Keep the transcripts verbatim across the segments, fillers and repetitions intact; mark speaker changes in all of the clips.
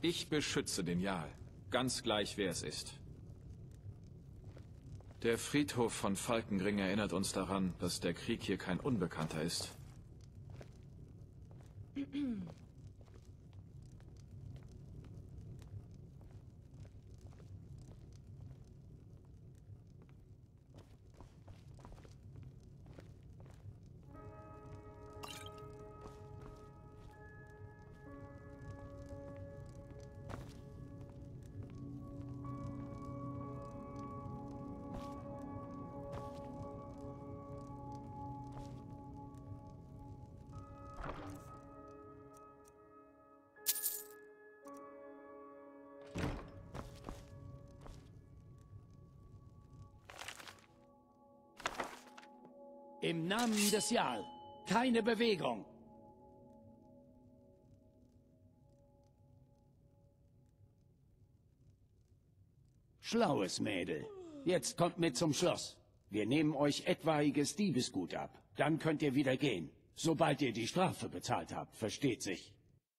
Speaker 1: Ich beschütze den Jarl. Ganz gleich, wer es ist. Der Friedhof von Falkenring erinnert uns daran, dass der Krieg hier kein Unbekannter ist.
Speaker 2: Im Namen des Jarl. Keine Bewegung. Schlaues Mädel. Jetzt kommt mit zum Schloss. Wir nehmen euch etwaiges Diebesgut ab. Dann könnt ihr wieder gehen. Sobald ihr die Strafe bezahlt habt, versteht sich.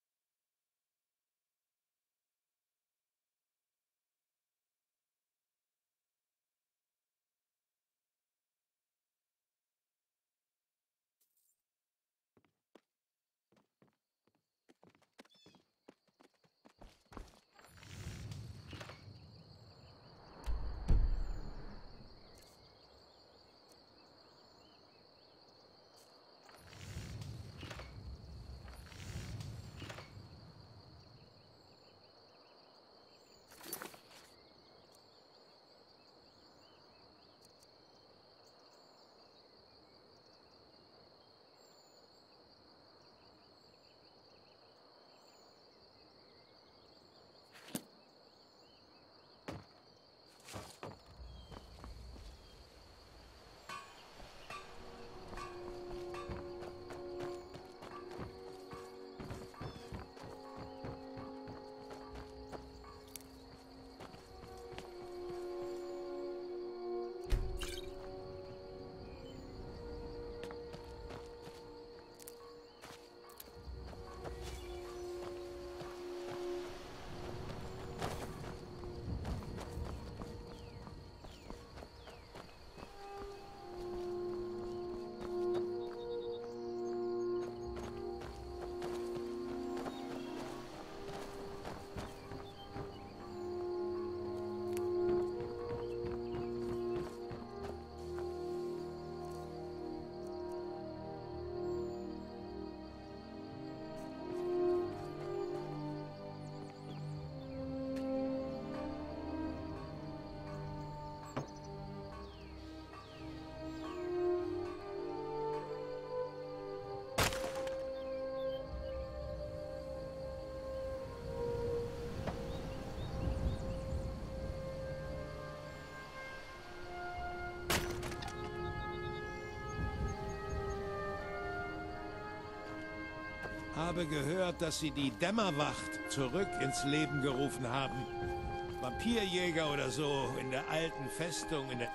Speaker 3: Habe gehört, dass Sie die Dämmerwacht zurück ins Leben gerufen haben. Vampirjäger oder so in der alten Festung in der...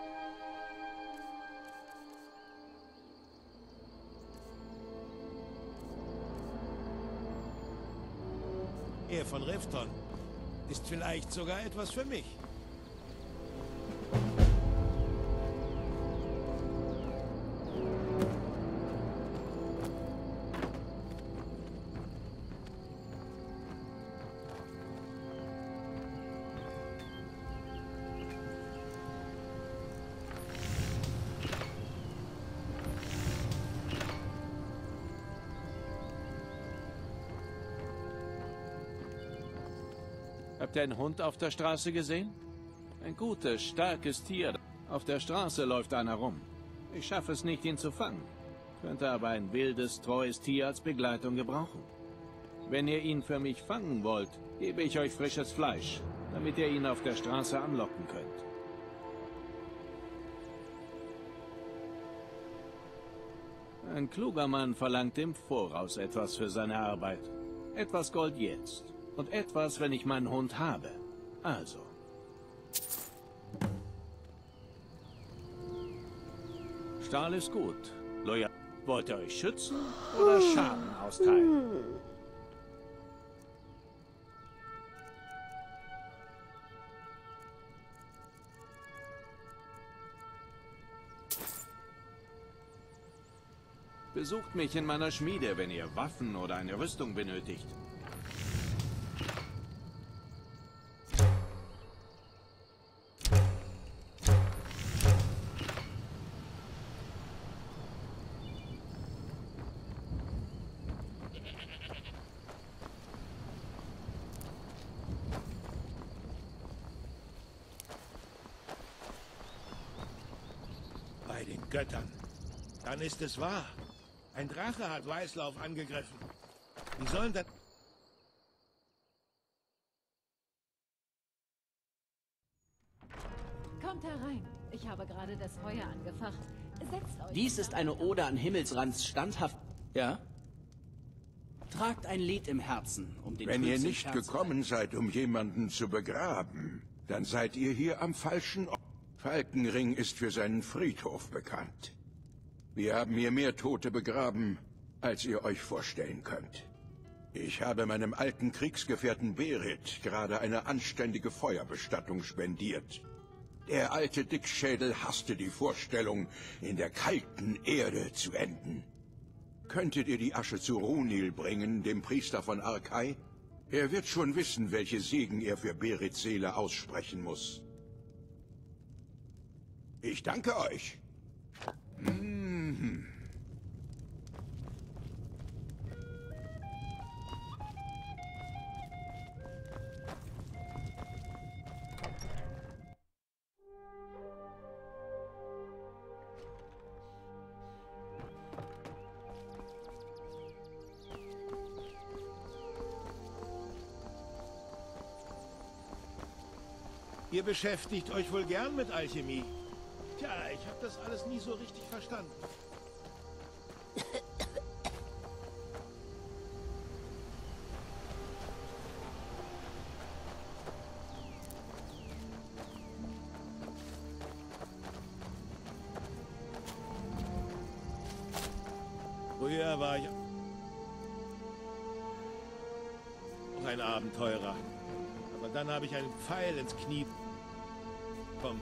Speaker 3: Ihr von Rifton ist vielleicht sogar etwas für mich.
Speaker 4: Habt ihr einen Hund auf der Straße gesehen? Ein gutes, starkes Tier. Auf der Straße läuft einer rum. Ich schaffe es nicht, ihn zu fangen. Könnte aber ein wildes, treues Tier als Begleitung gebrauchen. Wenn ihr ihn für mich fangen wollt, gebe ich euch frisches Fleisch, damit ihr ihn auf der Straße anlocken könnt. Ein kluger Mann verlangt im Voraus etwas für seine Arbeit. Etwas Gold jetzt. Und etwas, wenn ich meinen Hund habe. Also. Stahl ist gut. Loyal. Wollt ihr euch schützen oder Schaden austeilen? Besucht mich in meiner Schmiede, wenn ihr Waffen oder eine Rüstung benötigt.
Speaker 3: Bei den Göttern. Dann ist es wahr. Ein Drache hat Weißlauf angegriffen. Wie sollen das...
Speaker 5: Kommt herein. Ich habe gerade das Feuer angefacht. Setzt euch.
Speaker 6: Dies ist eine Ode an Himmelsrands standhaft... Ja? Tragt ein Lied im Herzen, um den
Speaker 7: Wenn ihr
Speaker 6: Schulzen
Speaker 7: nicht
Speaker 6: Herz
Speaker 7: gekommen seid, um jemanden zu begraben, dann seid ihr hier am falschen Ort. Falkenring ist für seinen Friedhof bekannt. Wir haben hier mehr Tote begraben, als ihr euch vorstellen könnt. Ich habe meinem alten Kriegsgefährten Berit gerade eine anständige Feuerbestattung spendiert. Der alte Dickschädel hasste die Vorstellung, in der kalten Erde zu enden. Könntet ihr die Asche zu Runil bringen, dem Priester von Arkai? Er wird schon wissen, welche Segen er für Berits Seele aussprechen muss. Ich danke euch. Mhm.
Speaker 3: Ihr beschäftigt euch wohl gern mit Alchemie. Tja, ich habe das alles nie so richtig verstanden. Früher war ich auch ein Abenteurer. Aber dann habe ich einen Pfeil ins Knie bekommen.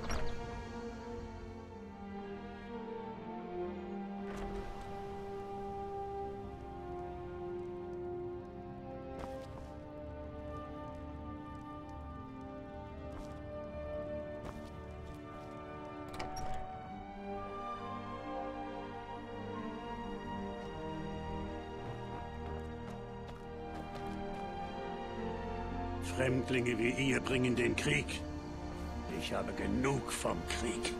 Speaker 2: Fremdlinge wie ihr bringen den Krieg. Ich habe genug vom Krieg.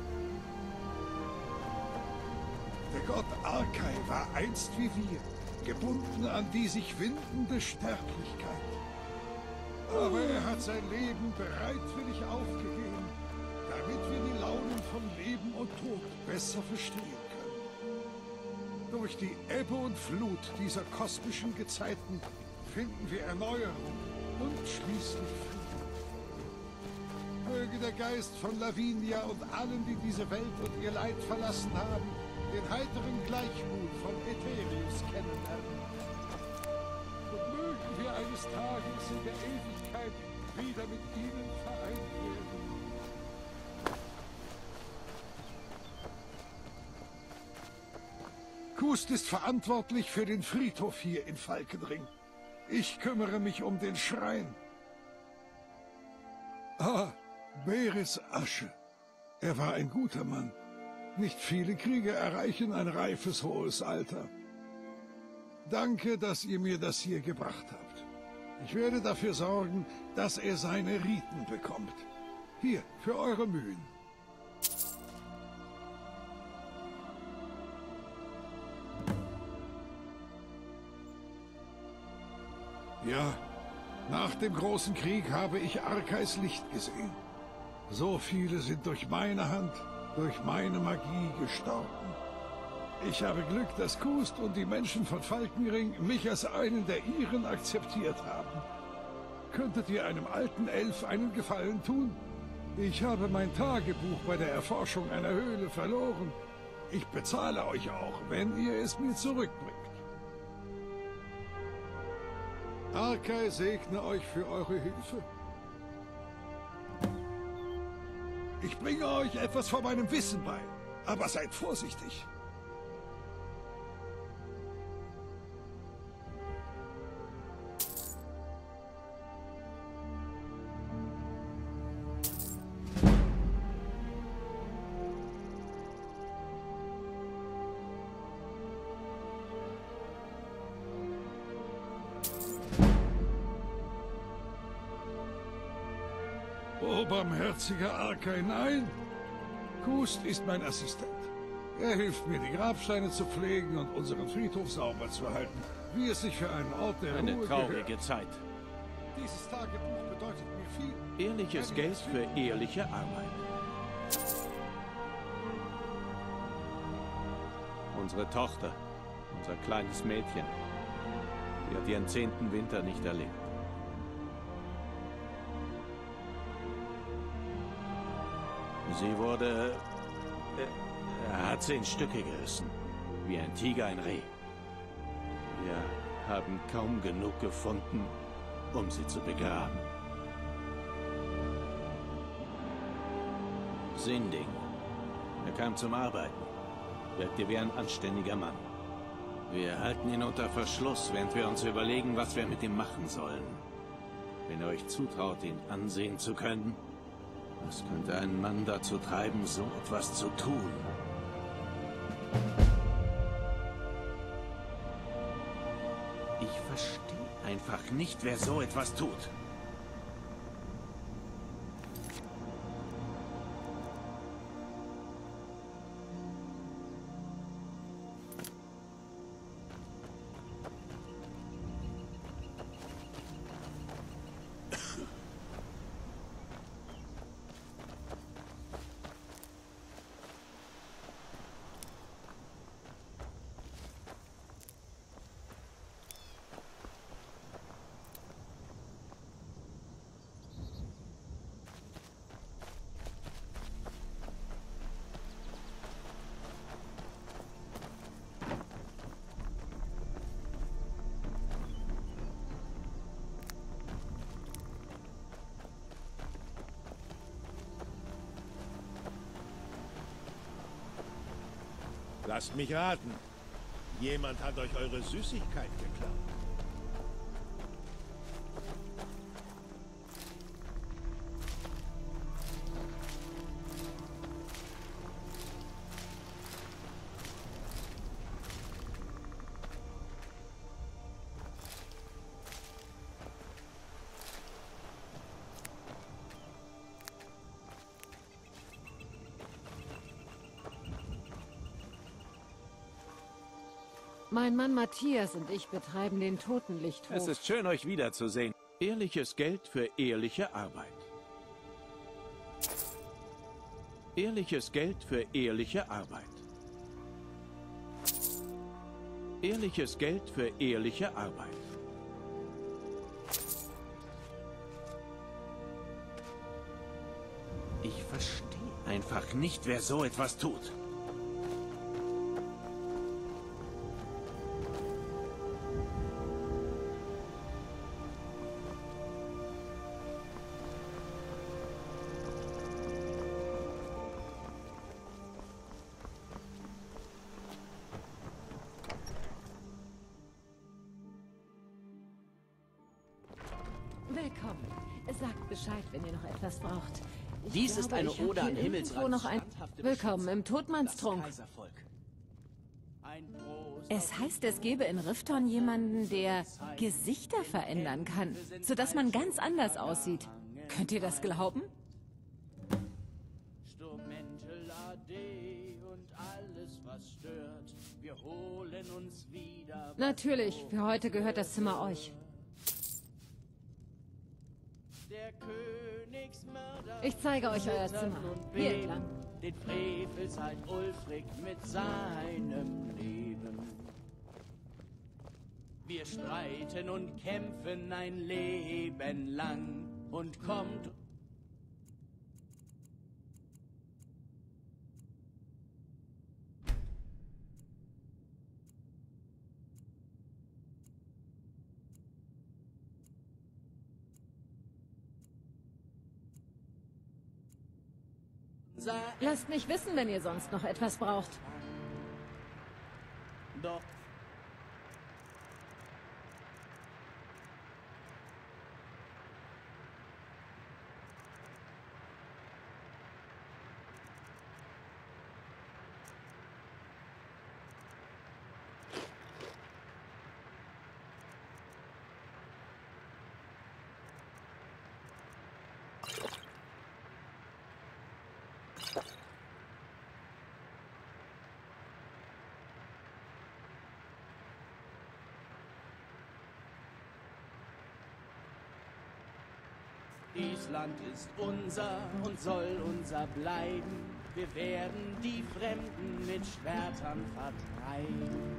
Speaker 8: Der Gott Arkai war einst wie wir, gebunden an die sich windende Sterblichkeit. Aber er hat sein Leben bereitwillig aufgegeben, damit wir die Launen von Leben und Tod besser verstehen können. Durch die Ebbe und Flut dieser kosmischen Gezeiten finden wir Erneuerung und schließlich Frieden. Möge der Geist von Lavinia und allen, die diese Welt und ihr Leid verlassen haben, den heiteren Gleichmut von Aetherius kennenlernen. Und mögen wir eines Tages in der Ewigkeit wieder mit ihnen vereint werden. Kust ist verantwortlich für den Friedhof hier in Falkenring. Ich kümmere mich um den Schrein. Ah, Berits Asche. Er war ein guter Mann. Nicht viele Kriege erreichen ein reifes, hohes Alter. Danke, dass ihr mir das hier gebracht habt. Ich werde dafür sorgen, dass er seine Riten bekommt. Hier, für eure Mühen. Ja, nach dem großen Krieg habe ich Arkais Licht gesehen. So viele sind durch meine Hand, durch meine Magie gestorben. Ich habe Glück, dass Kust und die Menschen von Falkenring mich als einen der ihren akzeptiert haben. Könntet ihr einem alten Elf einen Gefallen tun? Ich habe mein Tagebuch bei der Erforschung einer Höhle verloren. Ich bezahle euch auch, wenn ihr es mir zurückbringt. Arkai segne euch für eure Hilfe. Ich bringe euch etwas von meinem Wissen bei, aber seid vorsichtig. so, barmherziger Arkai, nein! Kust ist mein Assistent. Er hilft mir, die Grabsteine zu pflegen und unseren Friedhof sauber zu halten, wie es sich für einen Ort der
Speaker 4: Eine
Speaker 8: Ruhe
Speaker 4: traurige
Speaker 8: gehört.
Speaker 4: Zeit.
Speaker 8: Dieses Tagebuch bedeutet mir viel.
Speaker 4: Ehrliches Geld für ehrliche Arbeit. Unsere Tochter, unser kleines Mädchen, die hat ihren zehnten Winter nicht erlebt. Sie wurde... Äh, er hat sie in Stücke gerissen, wie ein Tiger ein Reh. Wir haben kaum genug gefunden, um sie zu begraben. Sinding. Er kam zum Arbeiten. Wirkte wie ein anständiger Mann. Wir halten ihn unter Verschluss, während wir uns überlegen, was wir mit ihm machen sollen. Wenn ihr euch zutraut, ihn ansehen zu können, was könnte einen Mann dazu treiben, so etwas zu tun? Ich verstehe einfach nicht, wer so etwas tut.
Speaker 3: Lasst mich raten. Jemand hat euch eure Süßigkeit geklaut.
Speaker 5: Mein Mann Matthias und ich betreiben den Totenlichthof.
Speaker 4: Es ist schön, euch wiederzusehen. Ehrliches Geld für ehrliche Arbeit. Ehrliches Geld für ehrliche Arbeit. Ehrliches Geld für ehrliche Arbeit. Ich verstehe einfach nicht, wer so etwas tut.
Speaker 5: Willkommen. Sagt Bescheid, wenn ihr noch etwas braucht. Ich
Speaker 6: Dies
Speaker 5: glaube,
Speaker 6: ist eine
Speaker 5: ich hab
Speaker 6: Ode
Speaker 5: hier
Speaker 6: an
Speaker 5: irgendwo
Speaker 6: Himmelsrand.
Speaker 5: noch ein...
Speaker 6: Standhafte
Speaker 5: Willkommen im
Speaker 6: Beschützer.
Speaker 5: Todmannstrunk.
Speaker 6: Das Kaiservolk. Ein Prost
Speaker 5: Es
Speaker 6: auf
Speaker 5: heißt, es gebe in Rifton jemanden, der Gesichter verändern kann, sodass man ganz anders aussieht. Könnt ihr das glauben?
Speaker 6: Sturmäntel A D und alles, was stört. Wir holen uns wieder.
Speaker 5: Natürlich, für heute gehört das Zimmer euch.
Speaker 6: Der Königsmörder.
Speaker 5: Ich zeige euch euer Zimmer. Hier entlang.
Speaker 6: Den Frevelseid Ulfric mit seinem Leben. Wir streiten und kämpfen ein Leben lang und kommt.
Speaker 5: Lasst mich wissen, wenn ihr sonst noch etwas braucht.
Speaker 6: Doch. Dies Land ist unser und soll unser bleiben. Wir werden die Fremden mit Schwertern vertreiben.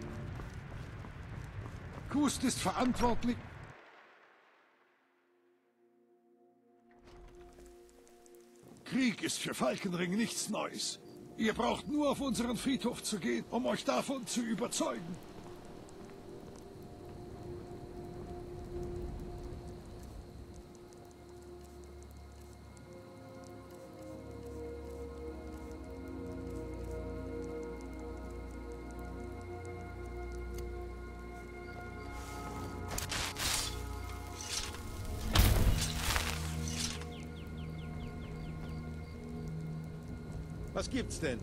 Speaker 8: Kust ist verantwortlich. Krieg ist für Falkenring nichts Neues. Ihr braucht nur auf unseren Friedhof zu gehen, um euch davon zu überzeugen.
Speaker 3: Was gibt's denn?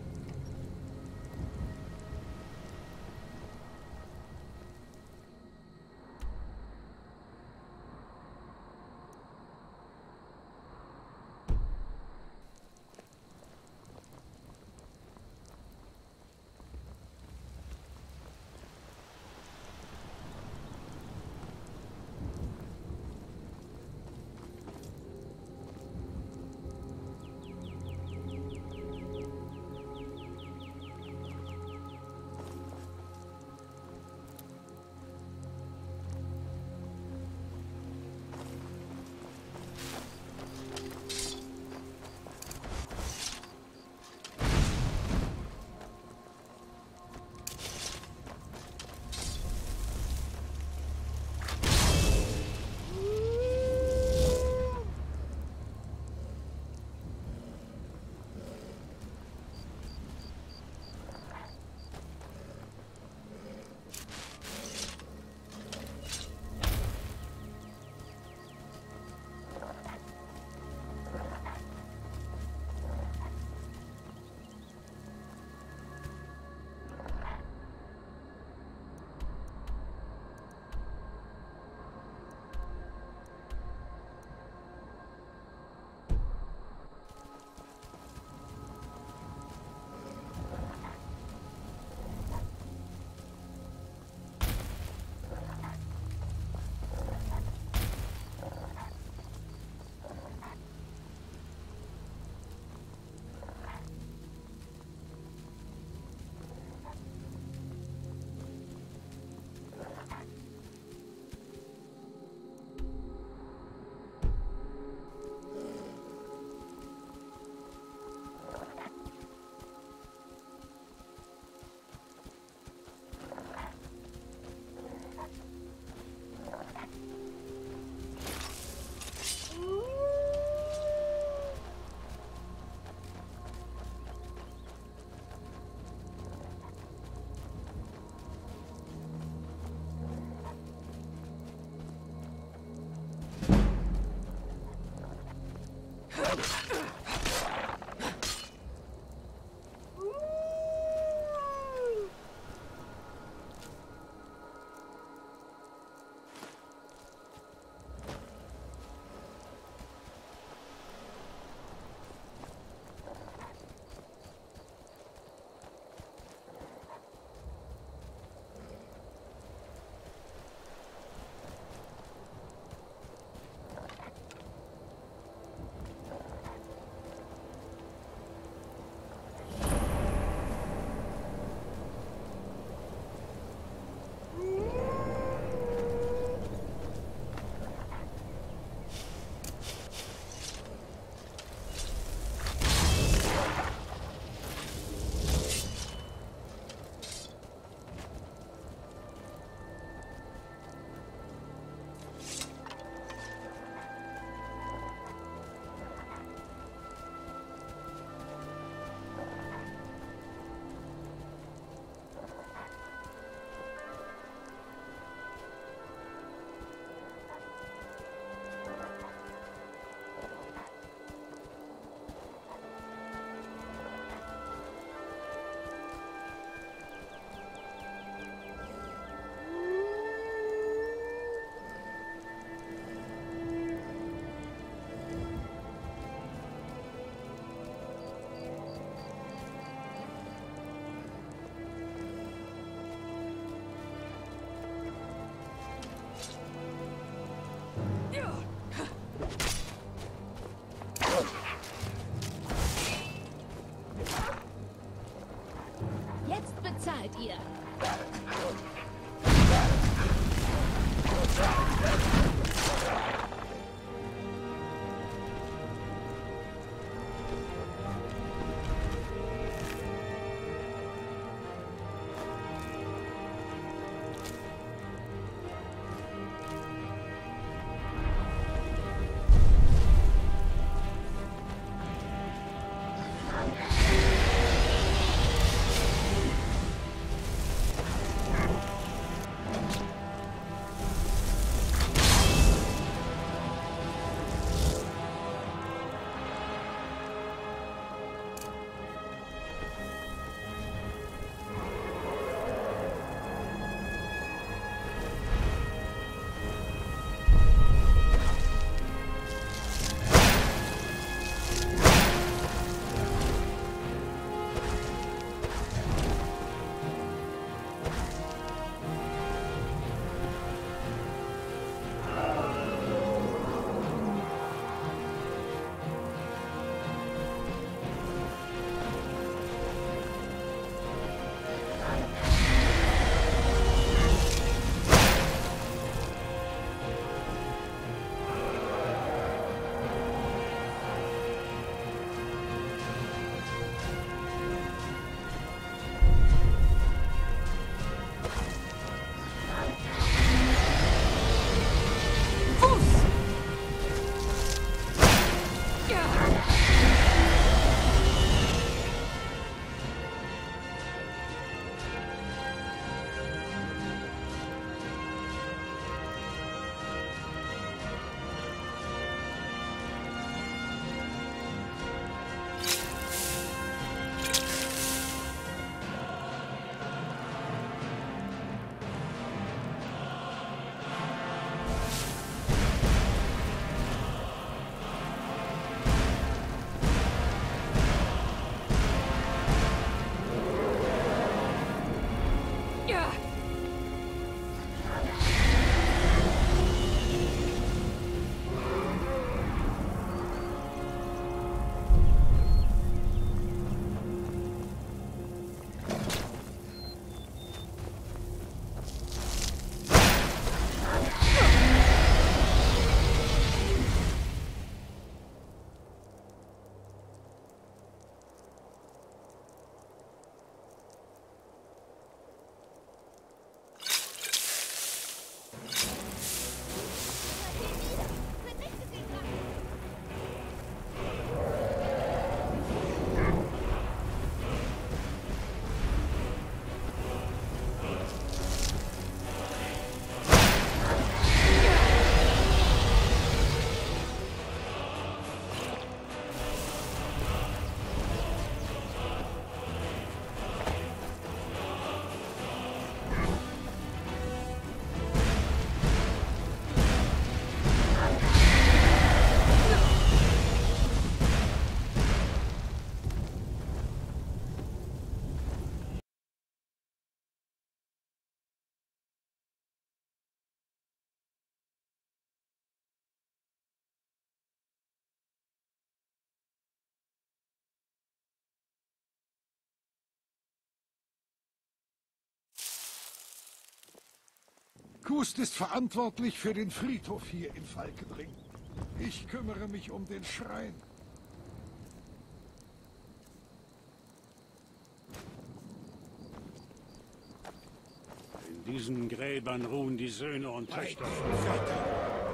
Speaker 8: Kust ist verantwortlich für den Friedhof hier in Falkenring. Ich kümmere mich um den Schrein.
Speaker 9: In diesen Gräbern ruhen die Söhne und Töchter von Vater.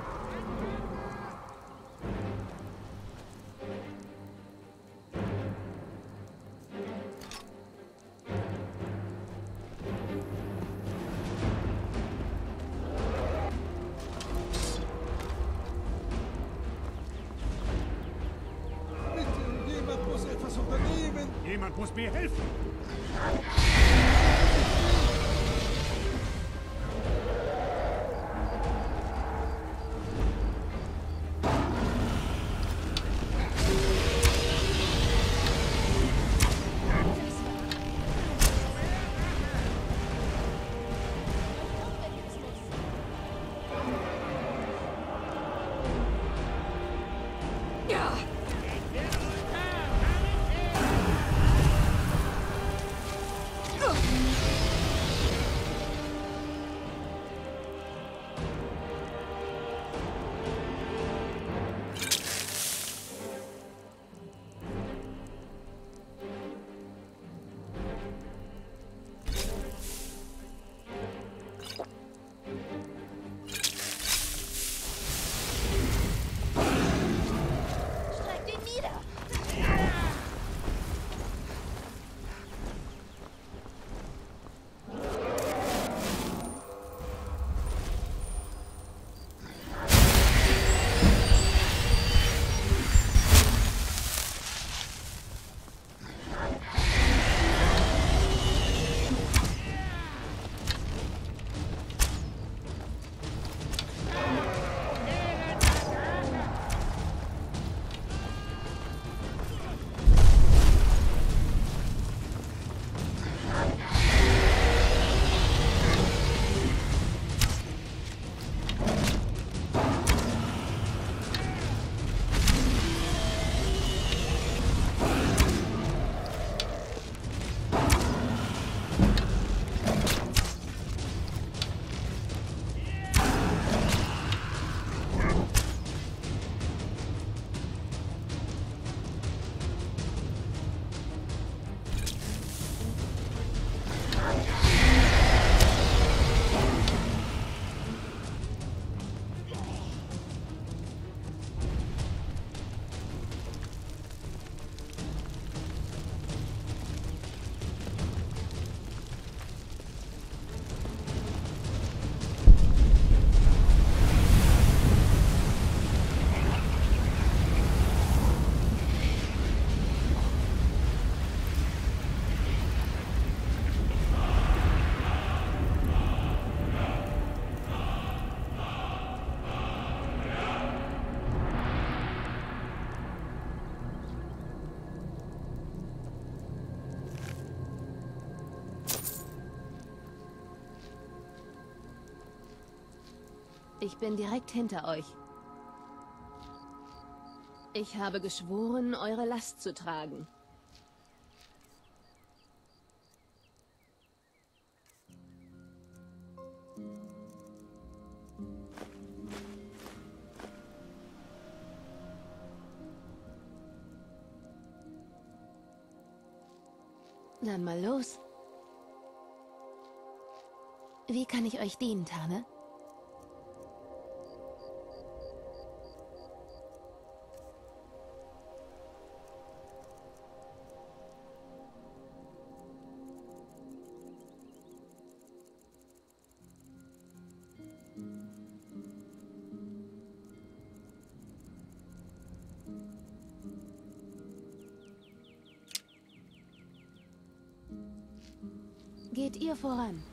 Speaker 9: Jemand muss mir helfen.
Speaker 10: Ich bin direkt hinter euch. Ich habe geschworen, eure Last zu tragen. Dann mal los. Wie kann ich euch dienen, Tane? Geht ihr voran.